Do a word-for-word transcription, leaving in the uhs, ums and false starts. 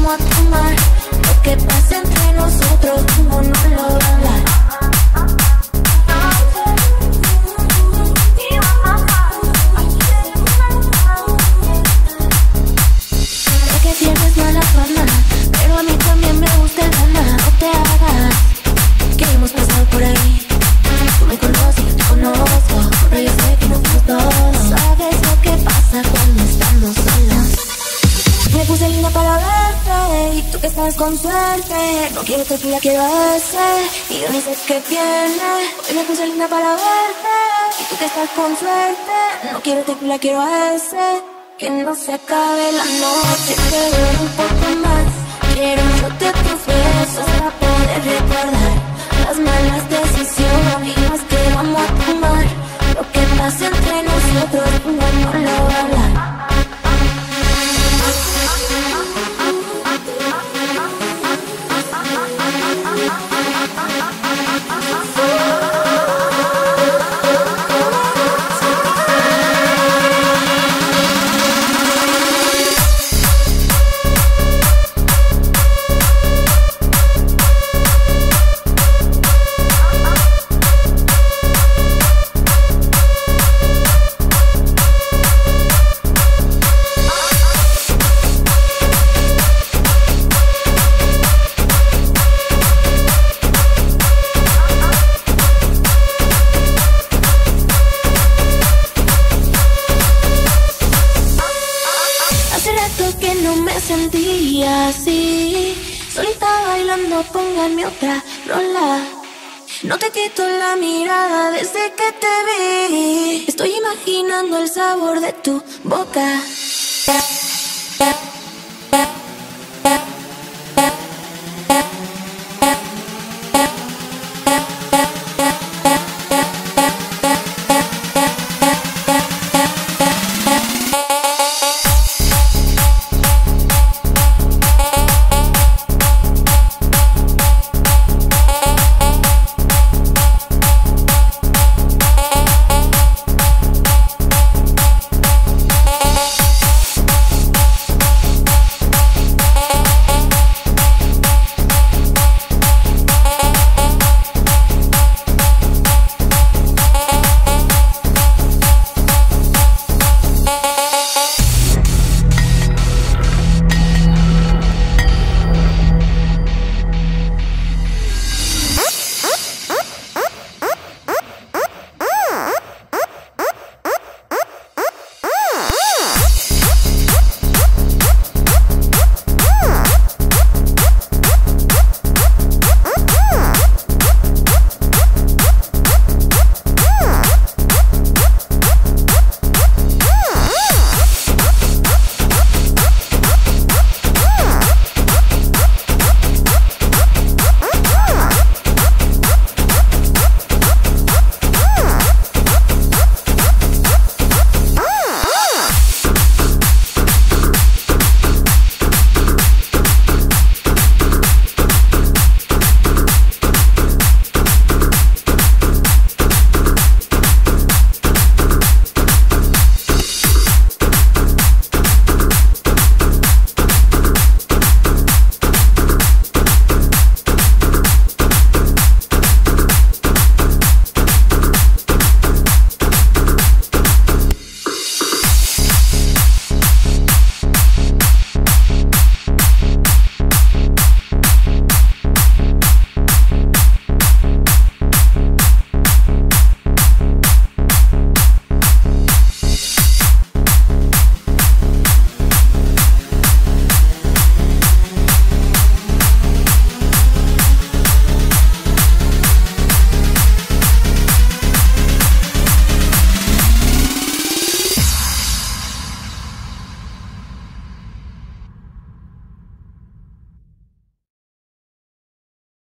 vamos a tomar. Lo que pasa entre nosotros, uno no lo va a hablar. Sé que tienes mala fama, pero a mí también me gusta el drama. No te hagas, que hemos pasado por ahí. Tú me conoces, yo te conozco, pero yo sé que no somos dos. Sabes lo que pasa cuando estamos solos. Me puse linda para verte, y tú que estás con suerte. No quiero tequila, quiero ese, y yo ni sé qué tiene. Hoy me puse linda para verte, y tú que estás con suerte. No quiero tequila, quiero ese, que no se acabe la noche. Quiero un poco más, quiero un shot de tus besos para poder recordar las malas decisiones y más que vamos a tomar. Lo que pasa entre nosotros, uno no lo va a hablar. Que no me sentía así, solita bailando, pónganme otra rola. No te quito la mirada desde que te vi. Estoy imaginando el sabor de tu boca.